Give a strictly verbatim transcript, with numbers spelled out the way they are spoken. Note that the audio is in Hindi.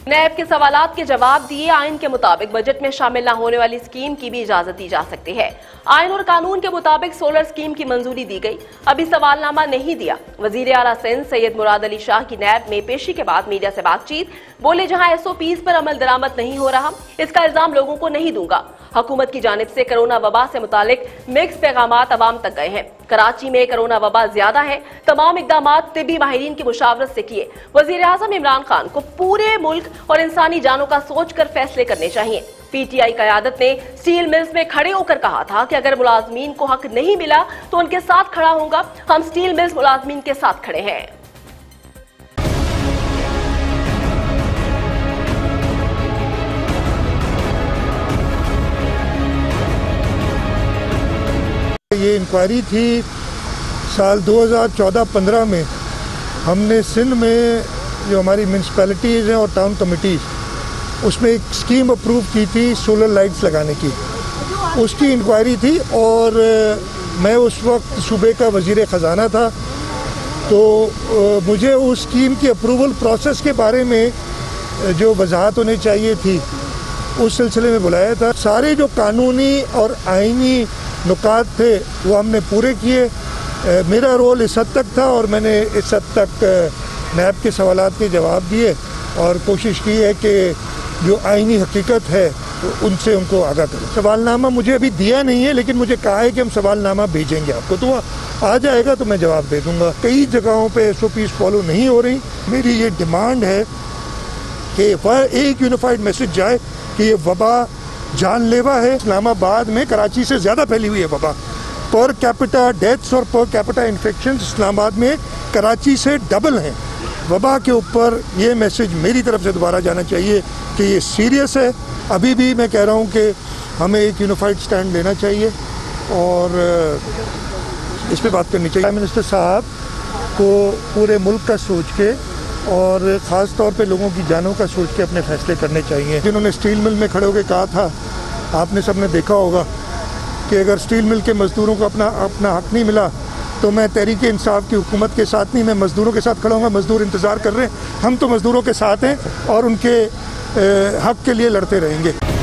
नैब के सवालात के जवाब दिए। आइन के मुताबिक बजट में शामिल न होने वाली स्कीम की भी इजाजत दी जा सकती है। आइन और कानून के मुताबिक सोलर स्कीम की मंजूरी दी गई, अभी सवालनामा नहीं दिया। वजीर आला सिंध सैयद मुराद अली शाह की नैब में पेशी के बाद मीडिया से बातचीत, बोले जहां एस ओ पीज पर अमल दरामद नहीं हो रहा, इसका इल्जाम लोगों को नहीं दूंगा। हुकूमत की जानिब से कोरोना वबा से मुतालिक मिक्स पैगामात अवाम तक गए हैं। कराची में कोरोना वबा ज्यादा है, तमाम इकदामात तिब्बी माहिरीन की मुशावरत से किए। वजीर आजम इमरान खान को पूरे मुल्क और इंसानी जानों का सोच कर फैसले करने चाहिए। पीटीआई क़यादत ने स्टील मिल्स में खड़े होकर कहा था कि अगर मुलाजमीन को हक नहीं मिला तो उनके साथ खड़ा होगा। हम स्टील मिल्स मुलाजमीन के साथ खड़े हैं। ये इंक्वायरी थी साल दो हज़ार चौदह पंद्रह में। हमने सिंध में जो हमारी म्यूनसिपैलिटीज़ हैं और टाउन कमिटीज़, उसमें एक स्कीम अप्रूव की थी सोलर लाइट्स लगाने की, उसकी इंक्वायरी थी। और मैं उस वक्त सूबे का वज़ीर ख़जाना था, तो मुझे उस स्कीम की अप्रूवल प्रोसेस के बारे में जो वजाहत होनी चाहिए थी, उस सिलसिले में बुलाया था। सारे जो कानूनी और आइनी नुकात थे वो हमने पूरे किए। मेरा रोल इस हद तक था और मैंने इस हद तक नैब के सवालात के जवाब दिए और कोशिश की है कि जो आइनी हकीकत है तो उनसे उनको आगाह करें। सवालनामा मुझे अभी दिया नहीं है, लेकिन मुझे कहा है कि हम सवालनामा भेजेंगे आपको, तो आ जाएगा तो मैं जवाब दे दूंगा। कई जगहों पे एस ओ पीज़ फॉलो नहीं हो रही। मेरी ये डिमांड है कि वह एक यूनिफाइड मैसेज जाए कि ये वबा जानलेवा है। इस्लामाबाद में कराची से ज़्यादा फैली हुई है वबा। पर कैपिटा डेथ्स और पर कैपिटा इन्फेक्शंस इस्लामाबाद में कराची से डबल हैं। वबा के ऊपर ये मैसेज मेरी तरफ से दोबारा जाना चाहिए कि ये सीरियस है। अभी भी मैं कह रहा हूँ कि हमें एक यूनिफाइड स्टैंड लेना चाहिए और इस पर बात करनी चाहिए। प्राइम मिनिस्टर साहब को पूरे मुल्क का सोच के और ख़ास तौर पे लोगों की जानों का सोच के अपने फैसले करने चाहिए। जिन्होंने स्टील मिल में खड़े होकर कहा था, आपने सबने देखा होगा कि अगर स्टील मिल के मज़दूरों को अपना अपना हक़ नहीं मिला तो मैं तहरीक इंसाफ की हुकूमत के साथ नहीं, मैं मज़दूरों के साथ खड़ा हूँगा। मज़दूर इंतज़ार कर रहे हैं, हम तो मज़दूरों के साथ हैं और उनके हक़ के लिए लड़ते रहेंगे।